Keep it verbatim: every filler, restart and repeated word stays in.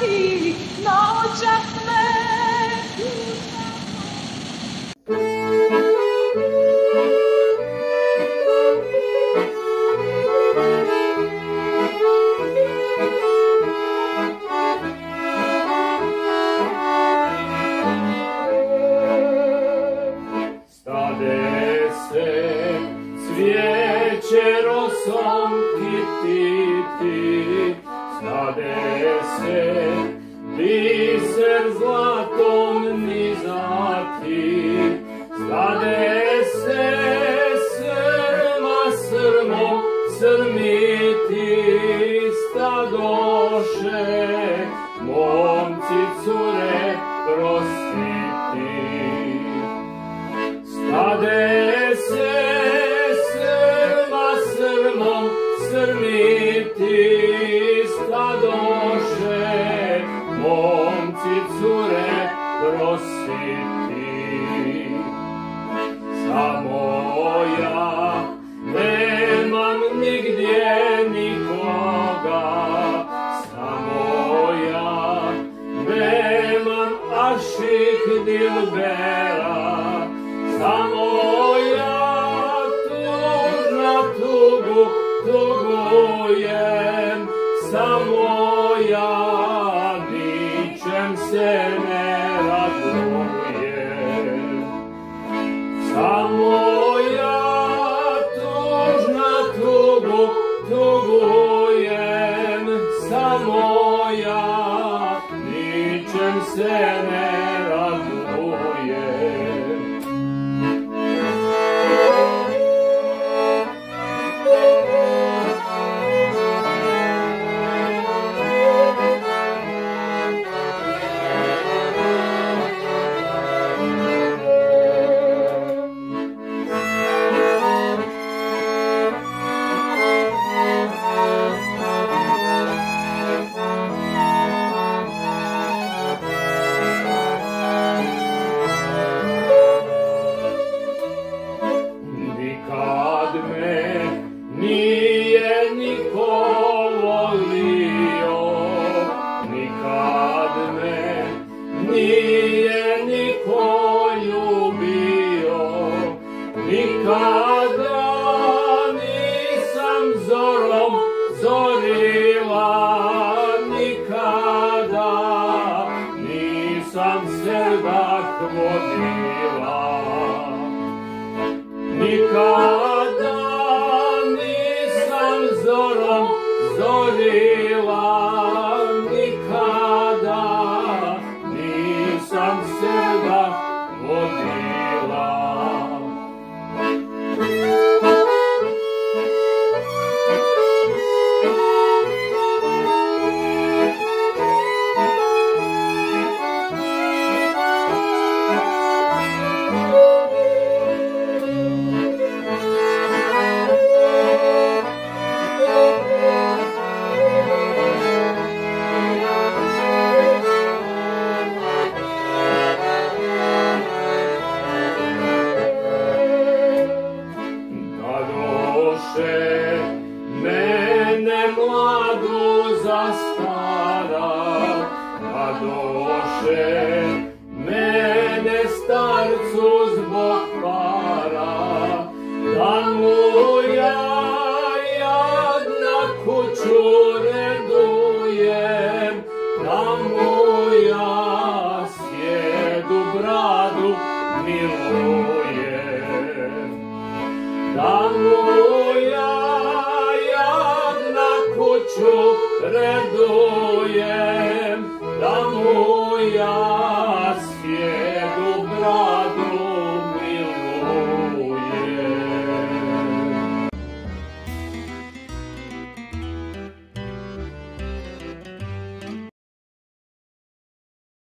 bili na očah sme. Cvijeće rosom kititi, stade se biser zlatom nizati, stade se srma srmom srmiti, stadoše momci cure prostiti, stade se srmiti, stadoše momci cure prositi. Samo ja nemam nigdje nikoga, samo ja nemam ašik dilbera, samo ja tužna tugu tugujem, samo ja ničem se ne radujem. Samo ja tužna tugu tugujem, samo ja ničem se ne radujem. Nikad me nije niko volio, nikad me nije niko ljubio, nikada nisam zorom zorila, nikada nisam sedak vodila. Nikada nisam zorom zorila, nikada nisam seba vodila. Mene mladu zastara, nadoše mene starcu zbog para, da mu ja jadna kuću redujem, da mu ja sjedu bradu milujem, da mu ja kuću redujem, da mu ja